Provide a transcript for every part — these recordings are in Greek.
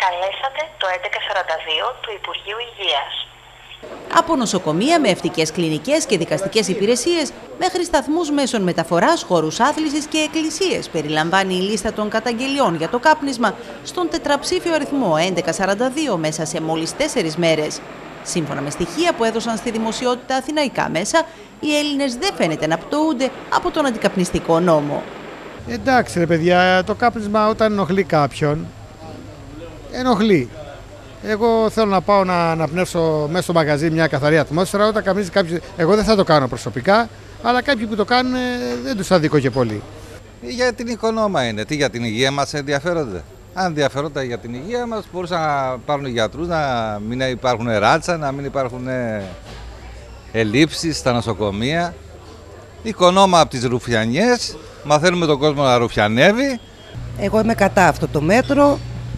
Καλέσατε το 1142 του Υπουργείου Υγείας. Από νοσοκομεία με ευτικές κλινικές και δικαστικές υπηρεσίες μέχρι σταθμούς μέσων μεταφοράς, χώρους άθλησης και εκκλησίες περιλαμβάνει η λίστα των καταγγελιών για το κάπνισμα στον τετραψήφιο αριθμό 1142 μέσα σε μόλις 4 μέρες. Σύμφωνα με στοιχεία που έδωσαν στη δημοσιότητα αθηναϊκά μέσα, οι Έλληνες δεν φαίνεται να πτωούνται από τον αντικαπνιστικό νόμο. Εντάξει ρε παιδιά, το κάπνισμα όταν ενοχλεί κάποιον, ενοχλεί. Εγώ θέλω να πάω να αναπνεύσω μέσα στο μαγαζί μια καθαρή ατμόσφαιρα. Όταν καπνίζει κάποιος, εγώ δεν θα το κάνω προσωπικά, αλλά κάποιοι που το κάνουν δεν τους αδικώ και πολύ. Για την οικονόμα είναι, τι για την υγεία μας ενδιαφέρονται. Αν ενδιαφέρονταν για την υγεία μας, μπορούσαν να πάρουν γιατρούς, να μην υπάρχουν ράτσα, να μην υπάρχουν ελλείψεις στα νοσοκομεία. Οικονόμα από τις ρουφιανιές, μαθαίνουμε τον κόσμο να ρουφιανεύει. Εγώ είμαι κατά αυτό το μέτρο.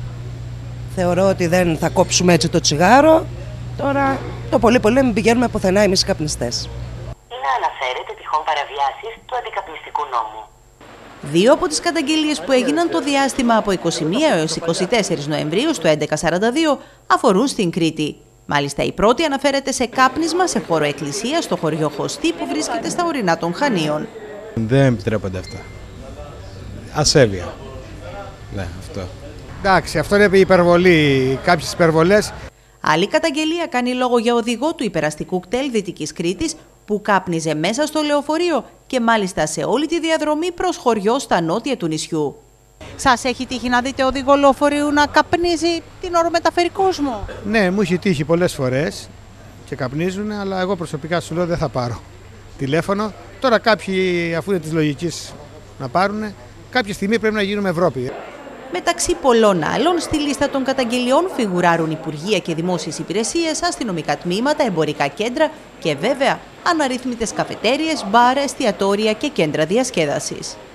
Θεωρώ ότι δεν θα κόψουμε έτσι το τσιγάρο. Τώρα το πολύ μην πηγαίνουμε πουθενά εμείς οι καπνιστές. Ή να αναφέρετε τυχόν παραβιάσεις του αντικαπνιστικού νόμου. 2 από τις καταγγελίες που έγιναν το διάστημα από 21 έως 24 Νοεμβρίου στο 1142 αφορούν στην Κρήτη. Μάλιστα η πρώτη αναφέρεται σε κάπνισμα σε χώρο εκκλησία στο χωριό Χωστή που βρίσκεται στα ορεινά των Χανίων. Δεν επιτρέπονται αυτά. Ασέβεια. Ναι, αυτό. Εντάξει, αυτό είναι υπερβολή, κάποιες υπερβολές. Άλλη καταγγελία κάνει λόγο για οδηγό του υπεραστικού κτέλ Δυτικής Κρήτης που κάπνιζε μέσα στο λεωφορείο και μάλιστα σε όλη τη διαδρομή προς χωριό στα νότια του νησιού. Σας έχει τύχει να δείτε οδηγό λεωφορείου να καπνίζει την ώρα μεταφέρει κόσμο? Ναι, μου έχει τύχει πολλές φορές και καπνίζουν, αλλά εγώ προσωπικά σου λέω δεν θα πάρω τηλέφωνο. Τώρα κάποιοι, αφού είναι της λογικής να πάρουν, κάποια στιγμή πρέπει να γίνουμε Ευρώπη. Μεταξύ πολλών άλλων, στη λίστα των καταγγελιών φιγουράρουν υπουργεία και δημόσιες υπηρεσίες, αστυνομικά τμήματα, εμπορικά κέντρα και βέβαια αναρρύθμιτες καφετέριες, μπαρ, εστιατόρια και κέντρα διασκέδασης.